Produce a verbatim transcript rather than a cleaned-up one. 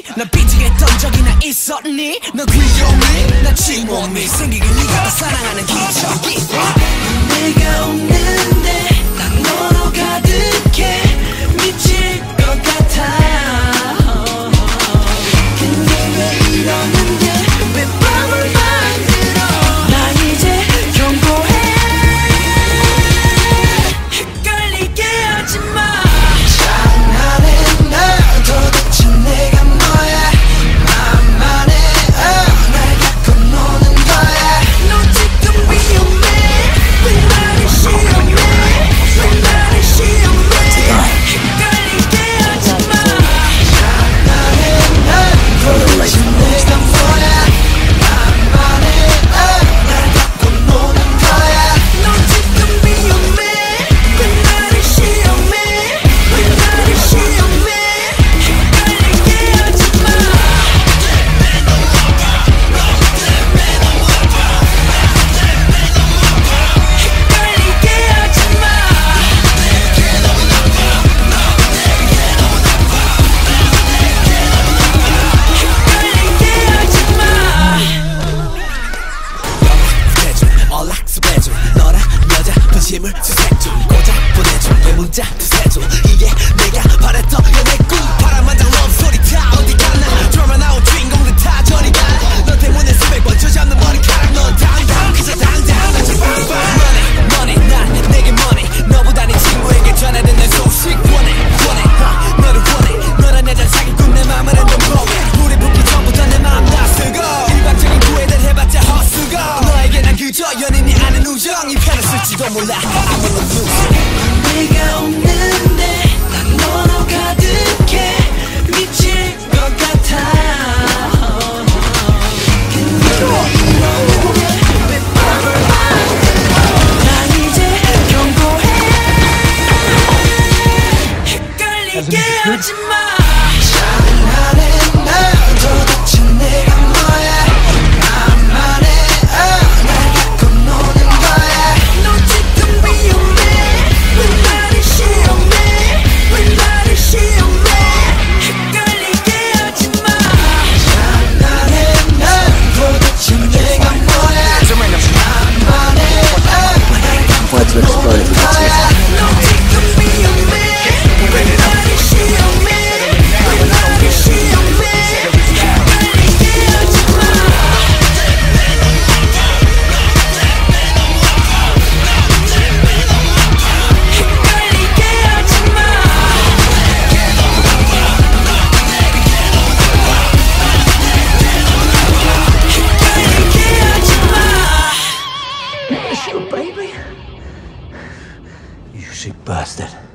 있었니? 나 삐지겠던 적이나 있었니? 너 귀여움이 나 지워미 생기길 네가 다 사랑하는 기적이 내가 없는데 난 너로 가득해 미칠 것 같아 근데 왜 이러는데 왜 밤을 만들어 나 이제 경고해 헷갈리게 하지마 장난해 나 도대체 내가 뭐야 만만해 어, 날 갖고 노는 거야 너 지금 위험해 왜 나를 시험해 왜 나를 시험해 헷갈리게 하지마 장난해 나 도대체 내가 뭐야 만만해 어, 날 갖고 노는 거야 너 지금 위험해 왜 나를 시험해 왜 나를 시험해 헷갈리게 하지마 헷갈리게 하지마 헷갈리게 하지마 대충 연락수배줘 너랑 여자 분심을 수색줘 고작 보내줘 내 문자 두세줘 이게 내가 바랬던 연애 꿈 바람만장 러브소리 다 어디 갔나 드라마 나온 주인공들 다 저리 가너 때문에 수백 번 저잡는 머리카락 넌 당당 그저 당당 나 좀 빵빵 money money 난 내게 money 너보다 네 친구에게 전해든 내 소식 원해 원해 하, 너를 원해 너란 여자 사기꾼 내 맘을 흔든 보게 우리 붙기 전부터 내 맘 다 쓰고 일반적인 구애들 해봤자 헛수고 너에게 난 그저 연인이 아는 우정 이 편을 쓸지도 몰라 아무런 누구 내가 없는데 난 너로 가득해 미칠 것 같아 근데 왜 이러는데 왜 밤을 만들어 난 이제 경고해 헷갈리게 하지마 장난해 나 도대체 내가 뭐야 만만해 어, 날 갖고 노는 거야 너 지금 위험해 왜 나를 시험해 왜 나를 시험해 헷갈리게 하지마 장난해 나 도대체 내가 뭐야 만만해 어, 날 갖고 노는 거야 너 지금 위험해 왜 나를 시험해 왜 나를 시험해 헷갈리게 하지마 헷갈리게 하지마 헷갈리게 하지마 It's your baby. You sick bastard.